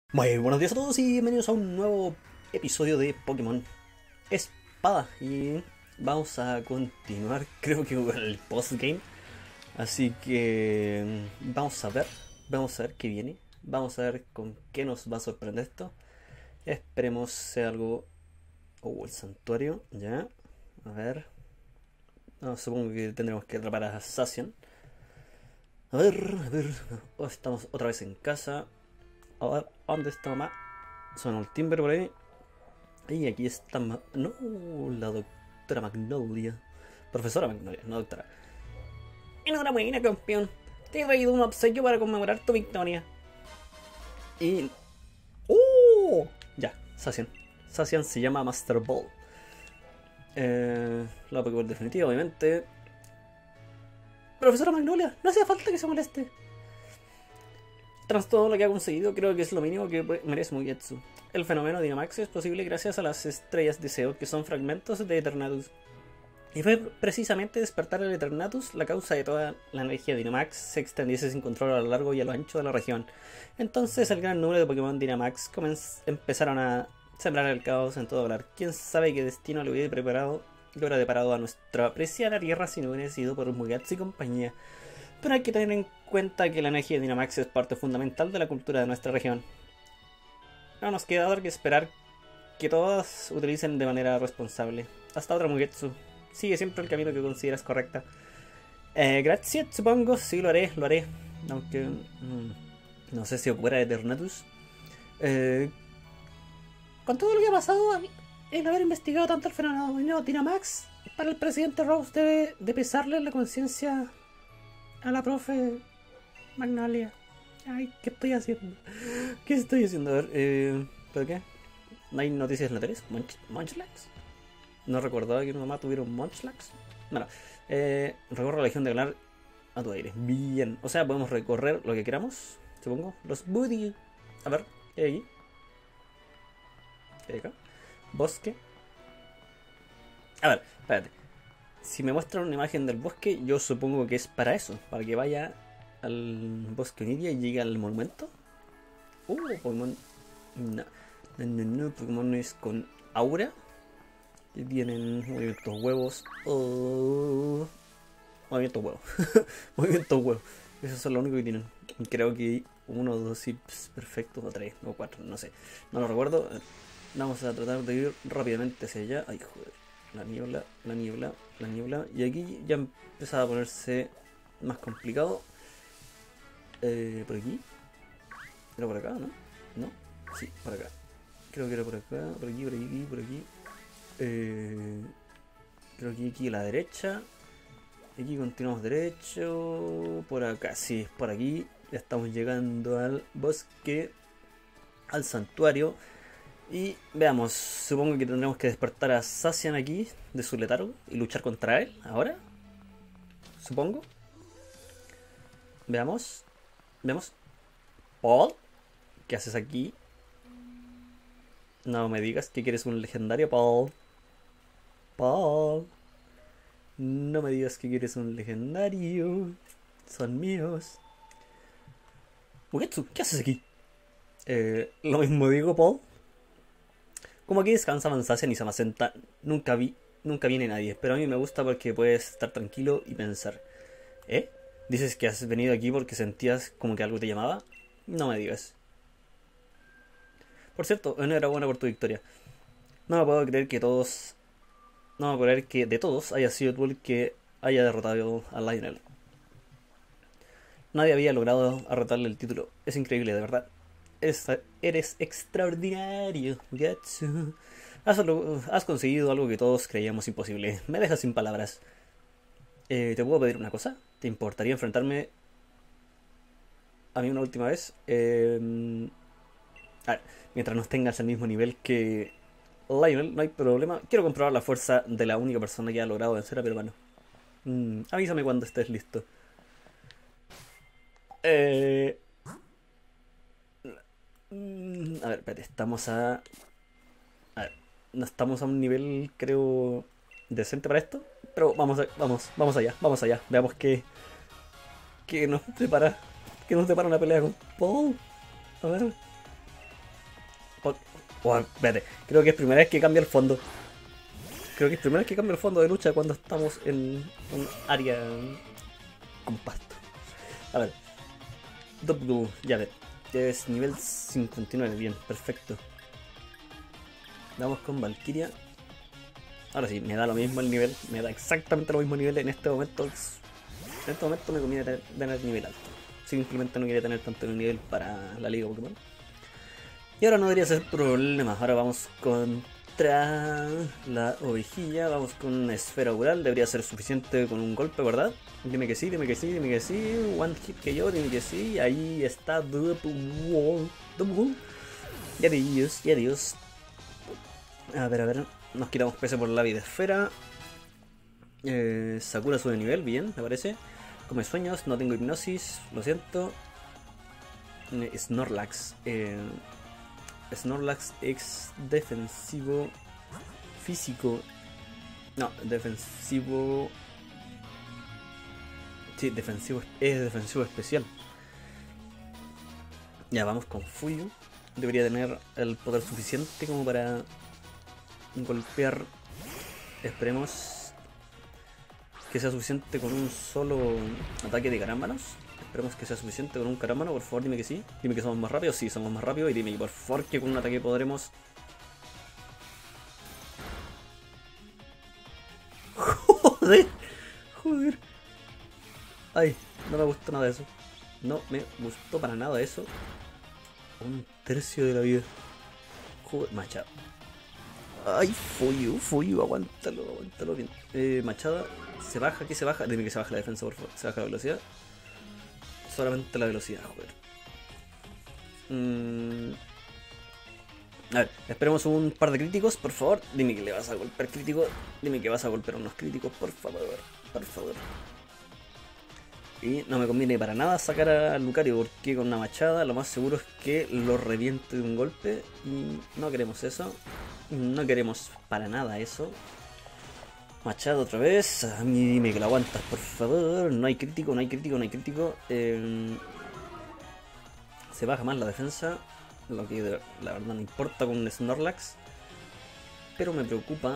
Muy buenos días a todos y bienvenidos a un nuevo episodio de Pokémon Espada. Y vamos a continuar, creo que con el postgame. Así que vamos a ver qué viene. Vamos a ver con qué nos va a sorprender esto. Esperemos sea algo... Oh, el santuario, ya. A ver. No, supongo que tendremos que atrapar a Zacian. A ver. Oh, estamos otra vez en casa. A ver, ¿dónde está mamá? Suena el timbre por ahí. Y aquí está... No, la doctora Magnolia. Profesora Magnolia, no doctora. Enhorabuena, campeón. Te he traído un obsequio para conmemorar tu victoria. Y... ¡Oh! Ya, Zacian. Zacian se llama Master Ball. La Pokéball definitiva, obviamente. Profesora Magnolia, no hacía falta que se moleste. Tras todo lo que ha conseguido, creo que es lo mínimo que merece Mugetsu. El fenómeno Dynamax es posible gracias a las estrellas deseo, que son fragmentos de Eternatus. Y fue precisamente despertar el Eternatus la causa de toda la energía Dynamax se extendiese sin control a lo largo y a lo ancho de la región. Entonces el gran número de Pokémon Dynamax empezaron a sembrar el caos en todo hablar. Quién sabe qué destino le hubiera deparado a nuestra apreciada tierra si no hubiera sido por Mugetsu y compañía. Pero hay que tener en cuenta que la energía de Dynamax es parte fundamental de la cultura de nuestra región. No nos queda otra que esperar que todas utilicen de manera responsable. Hasta otra, Mugetsu. Sigue siempre el camino que consideras correcta. Gracias, supongo. Sí, lo haré. Aunque... no sé si ocurra Eternatus. Con todo lo que ha pasado, el haber investigado tanto el fenómeno Dynamax, para el presidente Rose debe de pesarle en la conciencia a la profe Magnolia. Ay, ¿qué estoy haciendo? ¿Qué estoy haciendo? A ver, ¿pero qué? ¿No hay noticias en la tele? ¿Munchlax? No recordaba que mi mamá tuviera un Munchlax. Bueno, recorre la región de Galar a tu aire. Bien. O sea, podemos recorrer lo que queramos, supongo. Los Booty. A ver, ¿qué hay aquí? ¿Qué hay acá? Bosque. A ver, espérate. Si me muestran una imagen del bosque, yo supongo que es para eso. Para que vaya al bosque Oniria y llegue al monumento. Pokémon. No, Pokémon es con aura. Que tienen movimientos huevos. Movimientos huevos. Movimientos huevos. Eso es lo único que tienen. Creo que uno o dos hips perfectos, o tres, o cuatro, no sé. No lo recuerdo. Vamos a tratar de ir rápidamente hacia allá. Ay, joder. La niebla. Y aquí ya empezaba a ponerse más complicado. Por aquí. Era por acá, ¿no? ¿No? Sí, por acá. Creo que era por acá. Por aquí. Creo que aquí a la derecha. Aquí continuamos derecho. Por acá, sí, por aquí. Ya estamos llegando al bosque. Al santuario. Y veamos, supongo que tendremos que despertar a Zacian aquí de su letargo y luchar contra él ahora. Supongo. Veamos. Paul, ¿qué haces aquí? No me digas que quieres un legendario, Paul. No me digas que quieres un legendario. Son míos. Mugetsu, ¿qué haces aquí? Lo mismo digo, Paul. Como aquí descansa Zacian y Samacenta, nunca viene nadie, pero a mí me gusta porque puedes estar tranquilo y pensar. ¿Eh? ¿Dices que has venido aquí porque sentías como que algo te llamaba? No me digas. Por cierto, enhorabuena por tu victoria. No me puedo creer que todos... No me puedo creer que de todos haya sido tú el que haya derrotado a Lionel. Nadie había logrado arrebatarle el título. Es increíble, de verdad. Eres extraordinario, Gatsu. Has conseguido algo que todos creíamos imposible. Me dejas sin palabras. ¿Te puedo pedir una cosa? ¿Te importaría enfrentarme a mí una última vez? A ver, mientras nos tengas al mismo nivel que Lionel, no hay problema. Quiero comprobar la fuerza de la única persona que ha logrado vencer a Peruano. Avísame cuando estés listo. A ver, espérate, estamos a... A ver, no estamos a un nivel, creo, decente para esto. Pero vamos allá. Veamos qué nos prepara. ¿Qué nos depara una pelea con Paul? A ver. Oh, espérate, creo que es primera vez que cambia el fondo. Creo que es primera vez que cambia el fondo de lucha cuando estamos en un área compacto. A ver. Ya ver. Es nivel 59, bien, perfecto. Vamos con Valkyria. Ahora sí, me da lo mismo el nivel. Me da exactamente lo mismo nivel en este momento. En este momento me conviene tener nivel alto. Simplemente no quería tener tanto nivel para la liga Pokémon. Y ahora no debería ser problema. Ahora vamos contra la ovejilla. Vamos con una esfera aural. Debería ser suficiente con un golpe, ¿verdad? Dime que sí, dime que sí, dime que sí. One hit que yo, dime que sí. Ahí está. Double wall. Y adiós, y adiós. A ver. Nos quitamos peso por la vida esfera. Sakura sube de nivel, bien, me parece. Come sueños, no tengo hipnosis, lo siento. Snorlax. Snorlax es defensivo físico. No, defensivo. Sí, defensivo. Es defensivo especial. Ya, vamos con Fuyu. Debería tener el poder suficiente como para golpear. Esperemos que sea suficiente con un solo ataque de carámbanos. Esperemos que sea suficiente con un carámbano. Por favor, dime que sí. Dime que somos más rápidos. Sí, somos más rápidos. Y dime por favor que con un ataque podremos. Joder. Ay, no me gustó nada de eso. No me gustó para nada eso. Un tercio de la vida. Joder, Machado. Ay, Fuyu, aguántalo bien. Machada, se baja, ¿qué se baja? Dime que se baja la defensa, por favor. Se baja la velocidad. Solamente la velocidad, joder. A ver, esperemos un par de críticos, por favor. Dime que le vas a golpear crítico. Dime que vas a golpear unos críticos, por favor. Por favor. Y no me conviene para nada sacar a Lucario, porque con una machada lo más seguro es que lo reviente de un golpe. Y no queremos eso. No queremos para nada eso. Machado otra vez. A mí dime que lo aguantas, por favor. No hay crítico. Se baja más la defensa. Lo que la verdad no importa con un Snorlax. Pero me preocupa.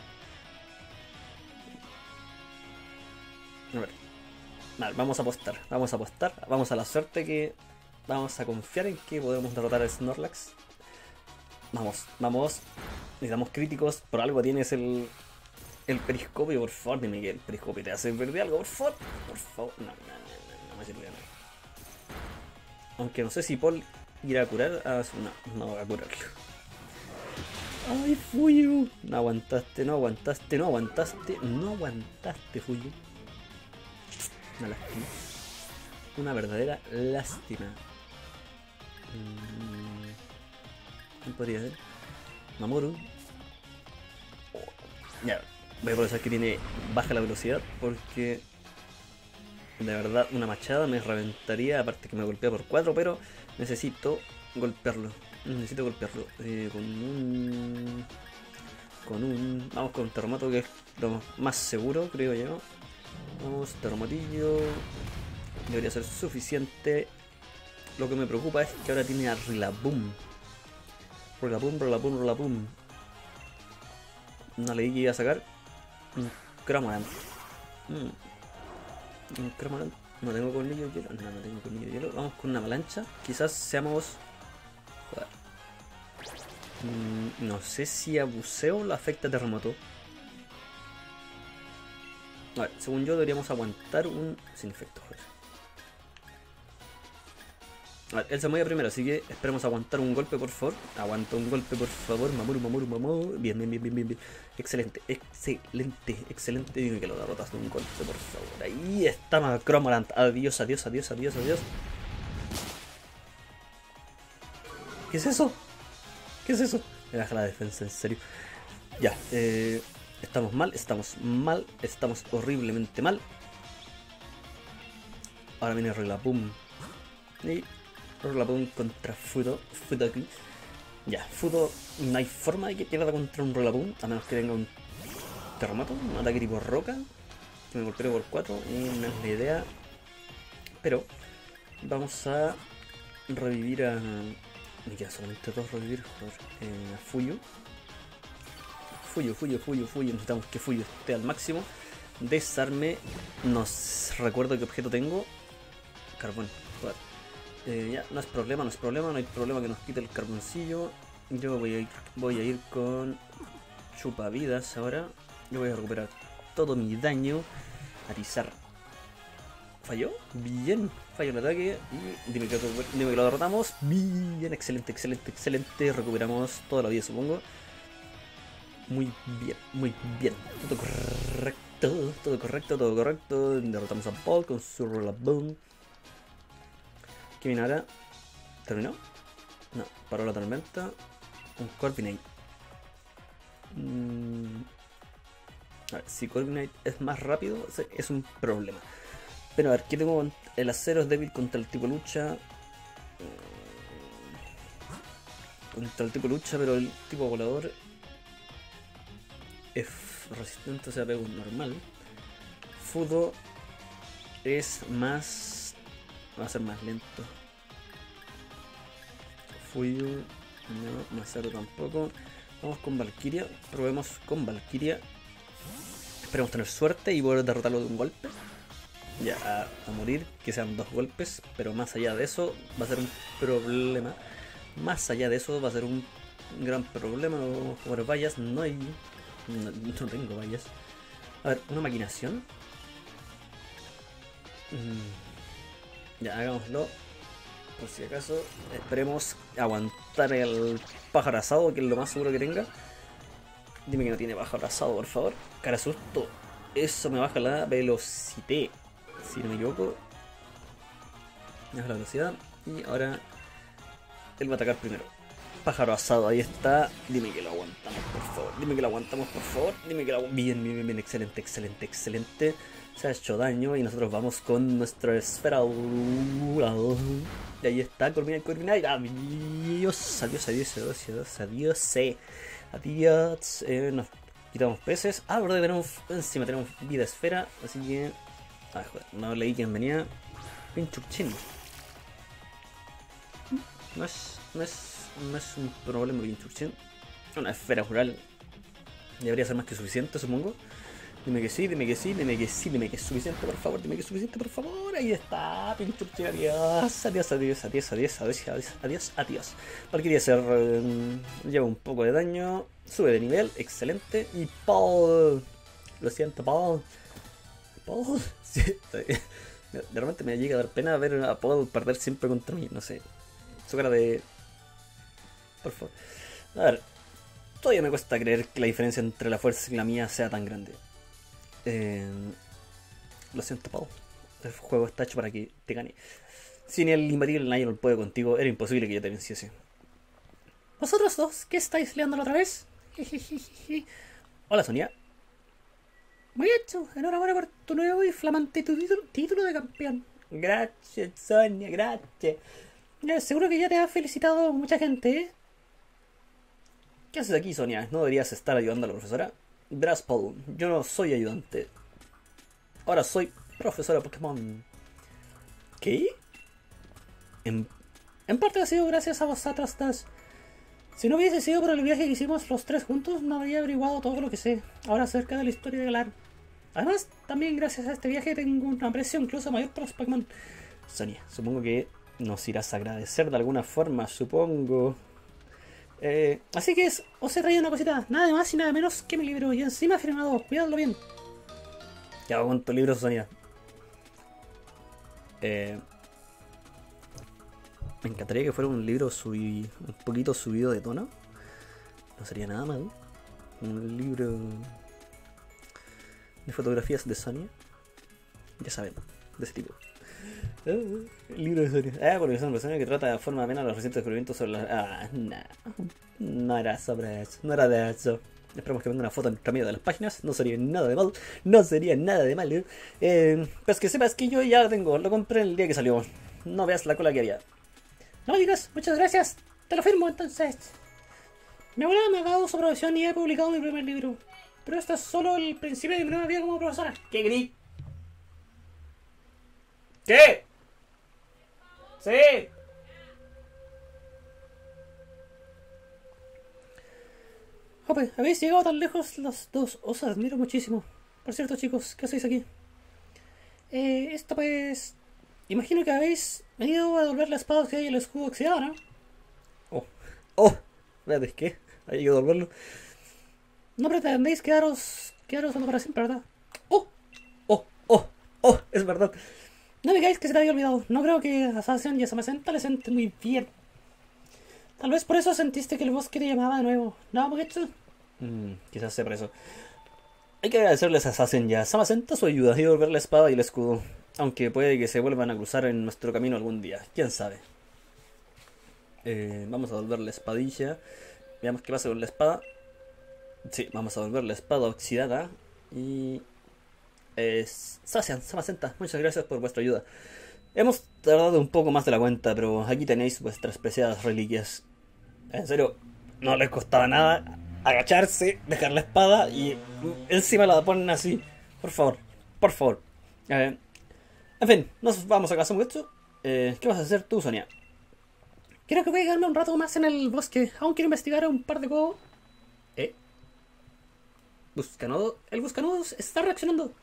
A ver. Vale, vamos a apostar. Vamos a la suerte que... Vamos a confiar en que podemos derrotar a Snorlax. Vamos. Necesitamos críticos. Por algo tienes el periscopio. Por favor, dime que el periscopio te hace perder algo. Por favor. No me sirve nada. Aunque no sé si Paul irá a curar. No va a curarlo. Ay, Fuyu. No aguantaste, Fuyu. Una lástima. Una verdadera lástima. ¿Quién podría ser? Mamoru. Ya, voy a aprovechar que tiene baja la velocidad porque de verdad una machada me reventaría, aparte que me golpea por 4, pero necesito golpearlo. Vamos con terremoto, que es lo más seguro, creo yo. Vamos, terremotillo. Debería ser suficiente. Lo que me preocupa es que ahora tiene a Rillaboom. Rillaboom. No le di que iba a sacar un Cramorant. Un Cramorant. No tengo colmillo de hielo. No tengo colmillo de hielo. Vamos con una avalancha. Quizás seamos... Joder. No sé si a buceo le afecta terremoto. A ver, según yo deberíamos aguantar un... Sin efecto, joder. A ver, él se mueve primero, así que esperemos aguantar un golpe, por favor. Aguanta un golpe, por favor. Mamoru. Bien. Excelente. Dime que lo derrotas de un golpe, por favor. Ahí está Cramorant. Adiós. ¿Qué es eso? Me baja la defensa, en serio. Ya, estamos mal. Estamos horriblemente mal. Ahora viene Rillaboom. Y... Rillaboom contra Fudo aquí. Ya, Fudo no hay forma de que pierda contra un Rillaboom, a menos que tenga un terremoto, un ataque tipo roca, que me golpee por 4, y no es la idea. Pero vamos a revivir a Me quedan solamente 2 revivir, joder. Fuyu. Fuyu. Necesitamos que Fuyu esté al máximo. Desarme. No recuerdo qué objeto tengo. Carbón. Joder. Ya, no hay problema que nos quite el carboncillo. Yo voy a ir con chupavidas ahora. Yo voy a recuperar todo mi daño. Atizar. ¿Falló? Bien. Falló el ataque. Y dime que lo derrotamos. Bien, excelente. Recuperamos toda la vida, supongo. Muy bien. Todo correcto. Derrotamos a Paul con su Rollaboom. ¿Qué viene ahora? ¿Terminó? No, paró la tormenta. Un Corviknight. A ver, si Corviknight es más rápido, es un problema. Pero a ver, ¿qué tengo? El acero es débil contra el tipo lucha. Pero el tipo volador es resistente, o sea, pego normal. Fudo es más... va a ser más lento. Fuyu, no, Masaru tampoco. Vamos con Valkyria, probemos con Valkyria. Esperemos tener suerte y poder derrotarlo de un golpe. Ya, a morir, que sean 2 golpes, pero más allá de eso va a ser un problema. Gran problema. No podemos jugar vallas, no tengo vallas. A ver, una maquinación. Ya, hagámoslo. Por si acaso, esperemos aguantar el pájaro asado, que es lo más seguro que tenga. Dime que no tiene pájaro asado, por favor. Cara susto. Eso me baja la velocidad, si no me equivoco. Me baja la velocidad. Y ahora él va a atacar primero. Pájaro asado, ahí está. Dime que lo aguantamos, por favor. Bien. Excelente. Se ha hecho daño y nosotros vamos con nuestra esfera. Y ahí está, Corviknight. Adiós. Nos quitamos peces. Ah, verdad, encima tenemos vida esfera. Así que... ah, joder, no leí quién venía. Pinchuchin. No es un problema Pinchuchin. Una esfera rural debería ser más que suficiente, supongo. Dime que sí, dime que es suficiente, por favor. Ahí está, Pinchuchin. Adiós. Valkyria lleva un poco de daño. Sube de nivel, excelente. Y Paul. Lo siento, Paul. Sí, de repente me llega a dar pena ver a Paul perder siempre contra mí. No sé. Su cara de... por favor. A ver. Todavía me cuesta creer que la diferencia entre la fuerza y la mía sea tan grande. Lo siento, Paul. El juego está hecho para que te gane. Si ni el imbatible Lionel puede contigo, era imposible que yo te venciese. ¿Vosotros dos qué estáis liándolo otra vez? Hola, Sonia. Muy hecho, enhorabuena por tu nuevo y flamante título de campeón. Gracias, Sonia, gracias. Seguro que ya te ha felicitado mucha gente, ¿eh? ¿Qué haces aquí, Sonia? ¿No deberías estar ayudando a la profesora? Verás, Paul, yo no soy ayudante. Ahora soy profesora Pokémon. ¿Qué? En parte ha sido gracias a vosotras dos. Si no hubiese sido por el viaje que hicimos los 3 juntos, no habría averiguado todo lo que sé ahora acerca de la historia de Galar. Además, también gracias a este viaje tengo una aprecio incluso mayor por los Pokémon. Sonia, supongo que nos irás a agradecer de alguna forma, supongo. Así que os he traído una cosita, nada más y nada menos que mi libro, y encima firmado, cuidadlo bien. ¿Qué hago con tu libro, Sonia? Me encantaría que fuera un libro un poquito subido de tono. No sería nada mal. Un libro de fotografías de Sonia. Ya saben, de ese tipo. El libro de Sonia. Porque es una persona que trata de forma amena los recientes descubrimientos sobre la... no era sobre eso. No era de eso. Esperemos que venga una foto entre medio de las páginas. No sería nada de mal. Pues que sepas que yo ya lo tengo. Lo compré el día que salió. No veas la cola que había. No digas, muchas gracias. Te lo firmo entonces. Mi abuela me ha dado su aprobación y he publicado mi primer libro. Pero esto es solo el principio de mi nueva vida como profesora. ¿Qué gris? ¿Qué? Sí. Jope, habéis llegado tan lejos los dos. Os admiro muchísimo. Por cierto, chicos, ¿qué hacéis aquí? Esto pues... Imagino que habéis venido a devolver la espada oxidada y el escudo oxidado, ¿no? Oh. Oh. Espérate, ¿qué? Hay que devolverlo. No pretendéis quedaros solo para siempre, ¿verdad? Oh. Oh. Oh. Oh. Es verdad. No me digáis que se te había olvidado. No creo que a Sazen y a Samacenta les siente muy bien. Tal vez por eso sentiste que el bosque te llamaba de nuevo. ¿No, Pokétsu? Quizás sea por eso. Hay que agradecerles a Sazen y a Samacenta su ayuda y devolver la espada y el escudo. Aunque puede que se vuelvan a cruzar en nuestro camino algún día. ¿Quién sabe? Vamos a devolver la espadilla. Veamos qué pasa con la espada. Sí, vamos a devolver la espada oxidada. Y... Sazen, Samacenta, muchas gracias por vuestra ayuda. Hemos tardado un poco más de la cuenta, pero aquí tenéis vuestras preciadas reliquias. En serio, no les costaba nada agacharse, dejar la espada y encima la ponen así. Por favor, por favor. En fin, nos vamos a casa, muchacho. ¿Qué vas a hacer tú, Sonia? Creo que voy a quedarme un rato más en el bosque. Aún quiero investigar un par de cosas. ¿Buscanodo? El buscanodos está reaccionando.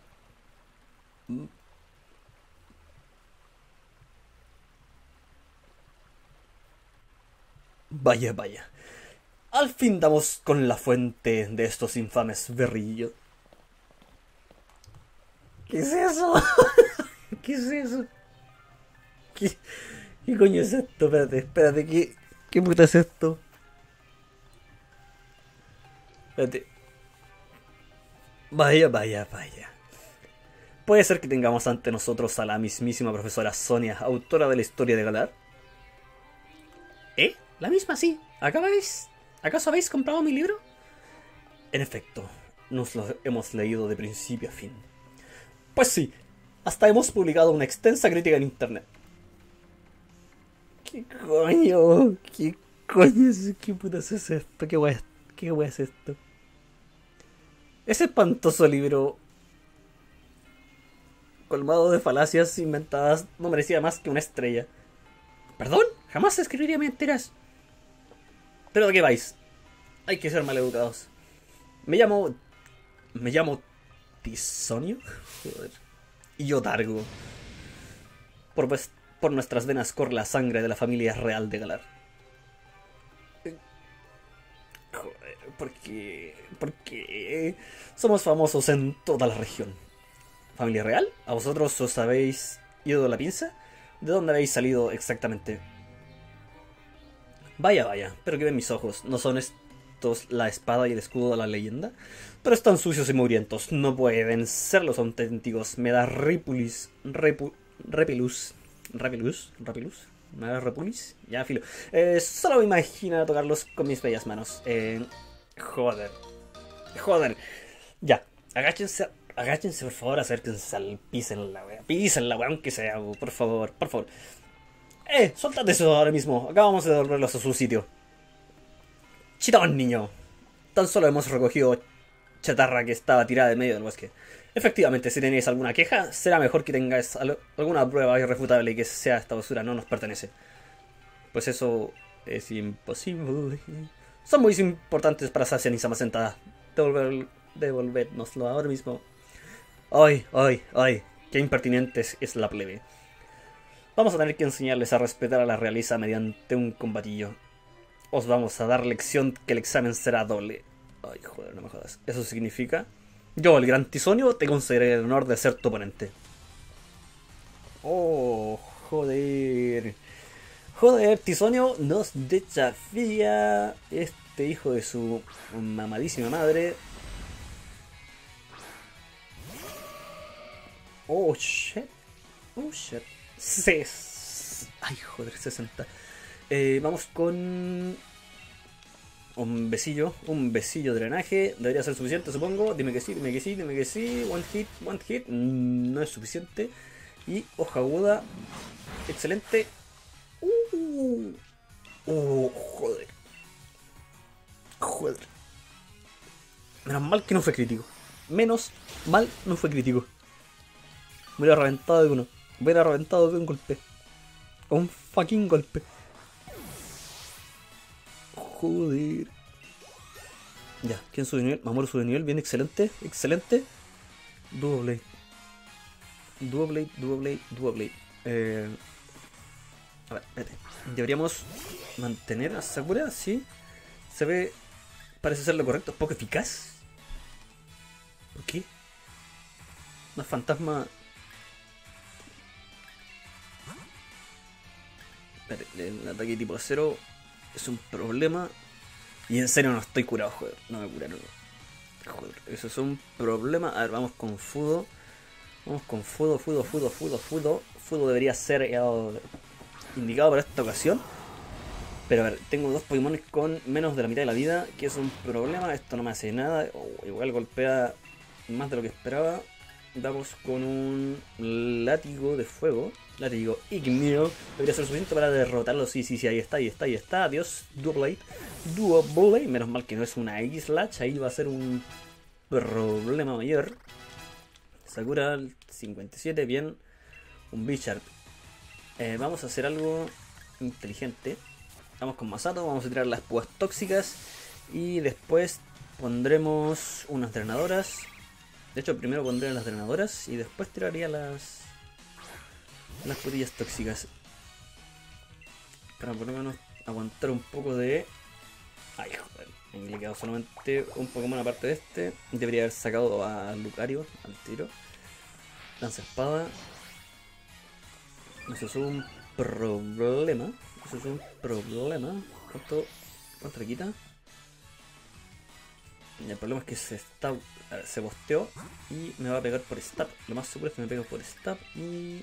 Vaya, vaya. Al fin damos con la fuente de estos infames berrillos. ¿Qué es eso? ¿Qué es eso? ¿Qué coño es esto? Espérate, ¿qué puta es esto? Espérate. Vaya, vaya, vaya. ¿Puede ser que tengamos ante nosotros a la mismísima profesora Sonia, autora de la historia de Galar? La misma, sí. ¿Acaso habéis comprado mi libro? En efecto, nos lo hemos leído de principio a fin. Pues sí, hasta hemos publicado una extensa crítica en internet. ¿Qué coño? ¿Qué coño es? ¿Qué putas es esto? ¿Qué wea es esto? Ese espantoso libro colmado de falacias inventadas no merecía más que una estrella. ¿Perdón? Jamás escribiría mentiras. ¿Pero de qué vais? Hay que ser maleducados. Me llamo Tisonio. Joder. Y yo Dargo. Por nuestras venas corre la sangre de la familia real de Galar. Joder, ¿por qué somos famosos en toda la región? ¿Familia real? ¿A vosotros os habéis ido de la pinza? ¿De dónde habéis salido exactamente? Vaya, vaya, pero que ven mis ojos. ¿No son estos la espada y el escudo de la leyenda? Pero están sucios y mugrientos. No pueden ser los auténticos. Me da repelús. ¿Me da repulis? Ya, filo. Solo me imagino tocarlos con mis bellas manos. Joder. Ya, agáchense por favor, acérquense al pisen la wea, aunque sea, por favor. Suéltate eso ahora mismo. Acabamos de devolverlos a su sitio. Chitón, niño. Tan solo hemos recogido chatarra que estaba tirada en medio del bosque. Efectivamente, si tenéis alguna queja, será mejor que tengáis alguna prueba irrefutable y que sea esta basura no nos pertenece. Pues eso es imposible. Son muy importantes para Sazen y Samacenta. Devolvernoslo ahora mismo. Ay, qué impertinente es la plebe. Vamos a tener que enseñarles a respetar a la realeza mediante un combatillo. Os vamos a dar lección que el examen será doble. Ay, joder, no me jodas. Eso significa... Yo, el gran Tisonio, te concederé el honor de ser tu oponente. Oh, joder. Tisonio nos desafía. Este hijo de su mamadísima madre. Oh, shit. Ay, joder, 60. Vamos con un besillo de drenaje. Debería ser suficiente, supongo. Dime que sí. One hit. No es suficiente. Y hoja aguda. Excelente. Joder. Menos mal que no fue crítico. Me hubiera reventado de uno. Hubiera reventado de un golpe. Un fucking golpe. Joder. Ya, ¿quién sube de nivel? Mamoru sube de nivel, bien, excelente, excelente. Duo Blade. Duo Blade, Duo Blade, Duo Blade. A ver, espérate. Deberíamos mantener a Sakura, sí. Se ve... Parece ser lo correcto. Poco eficaz. ¿Por qué? Una fantasma... Espérate, el ataque tipo acero es un problema. Y en serio no estoy curado, joder. No me curaron. Joder, eso es un problema. A ver, vamos con Fudo. Vamos con Fudo, Fudo, Fudo, Fudo, Fudo. Fudo debería ser indicado para esta ocasión. Pero a ver, tengo dos Pokémon con menos de la mitad de la vida, que es un problema. Esto no me hace nada. Igual golpea más de lo que esperaba. Vamos con un látigo de fuego. Látigo igneo. Debería ser suficiente para derrotarlo. Sí, sí, sí, ahí está, ahí está, ahí está. Adiós, Duo Blade. Duo Blade. Menos mal que no es una X-Slash. Ahí va a ser un problema mayor. Sakura 57, bien. Un Bichard. Vamos a hacer algo inteligente. Vamos con Masato, vamos a tirar las púas tóxicas. Y después pondremos unas drenadoras. De hecho, primero pondré las drenadoras y después tiraría las putillas tóxicas. Para por lo menos aguantar un poco de... Ay, joder. Me he quedado solamente un Pokémon aparte de este. Debería haber sacado a Lucario al tiro. Lanza espada. Eso es un problema. Eso es un problema. ¿Cuánto le quita? Y el problema es que se bosteó y me va a pegar por stab. Lo más seguro es que me pegue por stab y...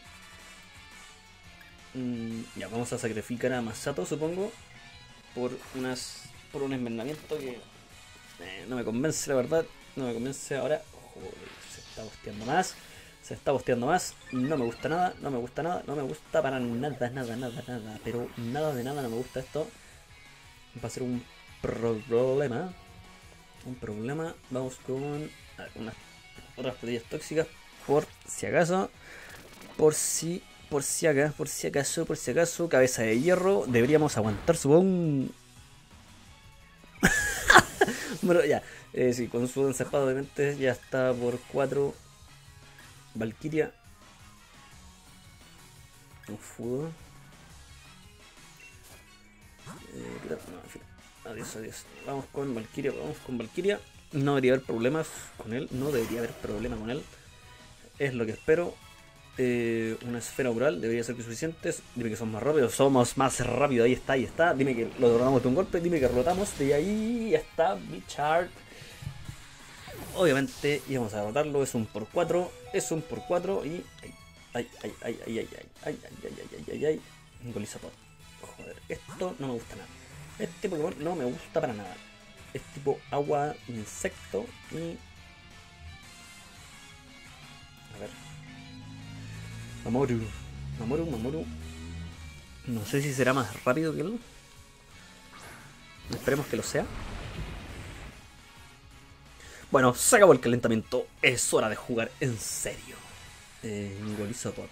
ya, vamos a sacrificar a Masato, supongo. Por un envenenamiento que no me convence, la verdad. No me convence ahora. Joder, se está bosteando más. Se está bosteando más. No me gusta nada, no me gusta nada, no me gusta para nada, nada. Pero nada de nada no me gusta esto. Va a ser un problema. Un problema. Vamos con unas otras botellas tóxicas. Por si acaso. Por si acaso. Cabeza de hierro. Deberíamos aguantar, supongo. Bueno, ya. Sí, con su ensarpado obviamente ya está por 4. Valkyria. Un Fudo. No, adiós. Vamos con Valkyria. No debería haber problemas con él. Es lo que espero. Una esfera oral debería ser suficiente. Dime que somos más rápidos. Somos más rápidos. Ahí está. Dime que lo derrotamos de un golpe. Dime que rotamos. De ahí está Bichard. Obviamente íbamos a derrotarlo. Es un por 4. Y... Ay. Golizopod. Joder, esto no me gusta nada. Este Pokémon no me gusta para nada. Es tipo agua, insecto y... A ver. Mamoru. No sé si será más rápido que él. Esperemos que lo sea. Bueno, se acabó el calentamiento. Es hora de jugar en serio. Golizopod.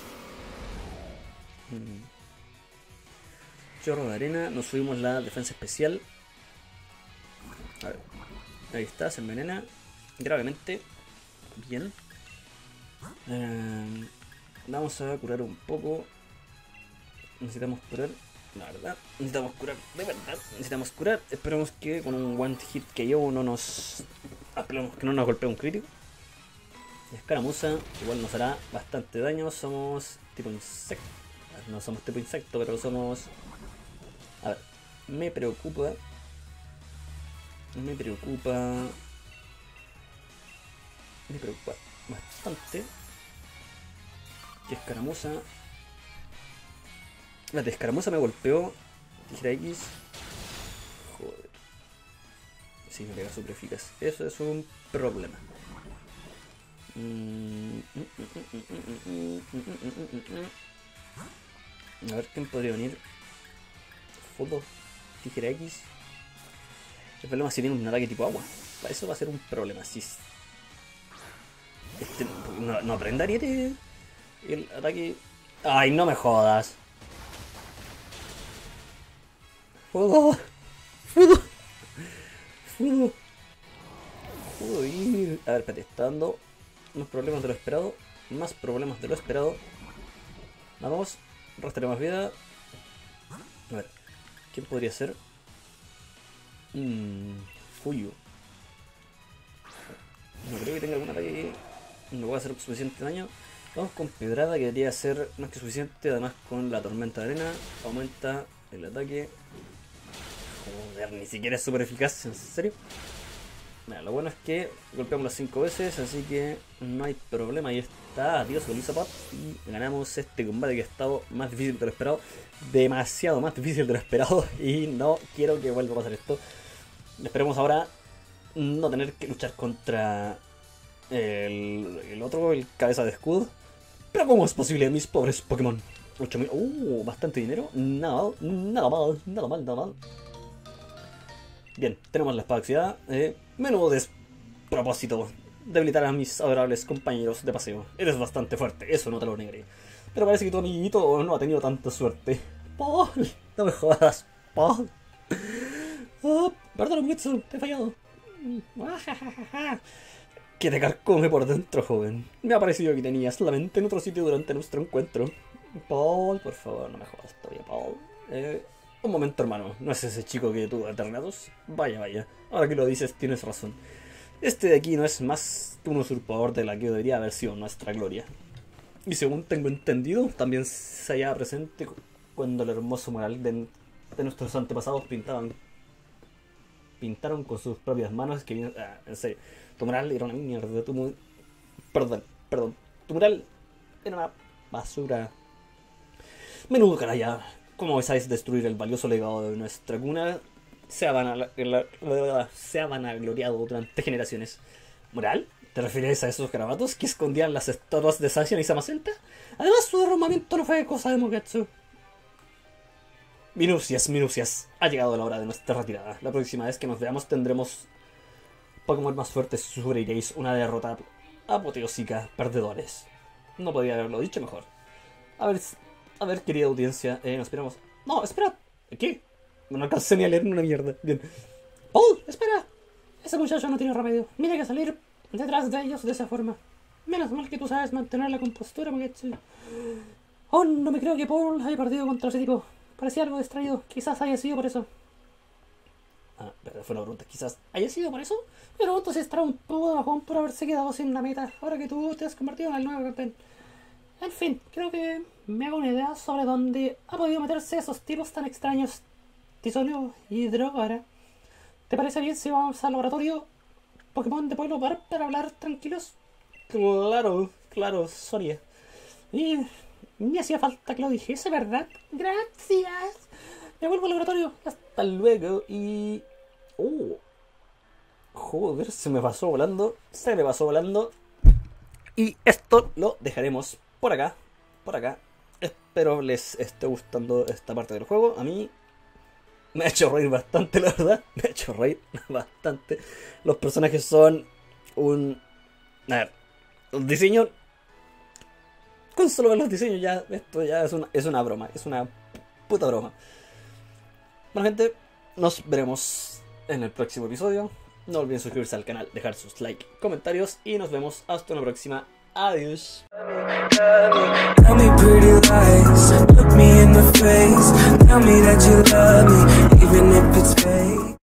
Chorro de arena. Nos subimos la defensa especial. A ver. Ahí está, se envenena gravemente. Bien. Vamos a curar un poco. Necesitamos curar. La verdad. Necesitamos curar. Esperemos que con un one hit que yo no nos... Esperemos que no nos golpee un crítico. Y escaramuza igual nos hará bastante daño. Somos tipo insecto. No somos tipo insecto, pero somos... A ver, me preocupa bastante que escaramuza... La de escaramuza me golpeó. Tijera X. Joder. Sí, me pega super eficaz. Eso es un problema. A ver quién podría venir. Foto. Tijera X. El problema es si tiene un ataque tipo agua. Eso va a ser un problema. Si no aprenda Ariete el ataque. Ay, no me jodas. Fudo. A ver, espérate, está dando más problemas de lo esperado. Más problemas de lo esperado. Vamos, rastre más vida. A ver, ¿quién podría ser? Fuyu. No creo que tenga algún ataque que no pueda hacer suficiente daño. Vamos con Pedrada, que debería ser más que suficiente. Además, con la tormenta de arena aumenta el ataque. Joder, ni siquiera es súper eficaz, ¿en serio? Mira, lo bueno es que golpeamos las 5 veces, así que no hay problema. Ahí está, adiós Golizapod. Y ganamos este combate que ha estado más difícil de lo esperado. Demasiado más difícil de lo esperado. Y no quiero que vuelva a pasar esto. Esperemos ahora no tener que luchar contra el otro, el cabeza de escudo. Pero ¿cómo es posible, mis pobres Pokémon? 8000, bastante dinero. Nada mal, nada mal, nada mal, nada mal. Bien, tenemos la espada oxidada. Menudo despropósito. Debilitar a mis adorables compañeros de paseo. Eres bastante fuerte, eso no te lo negaré. Pero parece que tu amiguito no ha tenido tanta suerte. Paul, no me jodas, Paul. Oh, perdón, Mitsu, te he fallado. Que te carcome por dentro, joven. Me ha parecido que tenías la mente en otro sitio durante nuestro encuentro. Paul, por favor, no me jodas todavía, Paul. Un momento, hermano. ¿No es ese chico que tuvo Eternatus? Vaya, vaya. Ahora que lo dices, tienes razón. Este de aquí no es más que un usurpador de la que debería haber sido nuestra gloria. Y según tengo entendido, también se hallaba presente cuando el hermoso mural de nuestros antepasados pintaron con sus propias manos. Que en serio, tu mural era una mierda. Perdón. Tu mural era una basura. Menudo canalla. ¿Cómo osáis destruir el valioso legado de nuestra cuna? Se ha vanagloriado durante generaciones. ¿Moral? ¿Te refieres a esos garabatos que escondían las estatuas de Zacian y Zamazenta? Además, su derrumbamiento no fue cosa de Mogetsu. Minucias. Ha llegado la hora de nuestra retirada. La próxima vez que nos veamos tendremos Pokémon más fuertes y sufriréis una derrota apoteósica, perdedores. No podía haberlo dicho mejor. A ver, querida audiencia, nos esperamos. No, espera. ¿Qué? No alcancé ni a leer una mierda. Bien. ¡Oh! ¡Espera! Ese muchacho no tiene remedio. Mira que salir detrás de ellos de esa forma. Menos mal que tú sabes mantener la compostura, Mogetsu. Oh, no me creo que Paul haya perdido contra ese tipo. Parecía algo distraído. Quizás haya sido por eso. Pero fue una pregunta. ¿Quizás haya sido por eso? Pero entonces estará un poco de bajón por haberse quedado sin la meta. Ahora que tú te has convertido en el nuevo campeón. En fin, creo que me hago una idea sobre dónde ha podido meterse esos tipos tan extraños. Tisonio y Drogara. ¿Te parece bien si vamos al laboratorio Pokémon de Pueblo Bar para hablar tranquilos? Claro, Sonia. Y me hacía falta que lo dijese, ¿verdad? Gracias. Me vuelvo al laboratorio. Hasta luego y... Joder, se me pasó volando. Y esto lo dejaremos por acá. Espero les esté gustando esta parte del juego. A mí me ha hecho reír bastante, la verdad. Los personajes son a ver, los diseños... Con solo ver los diseños ya... Esto ya es una broma. Es una puta broma. Bueno, gente, nos veremos en el próximo episodio. No olviden suscribirse al canal, dejar sus likes, comentarios y nos vemos hasta una próxima. Adiós. Tell me pretty lies, look me in the face, tell me that you love me, even if it's fake.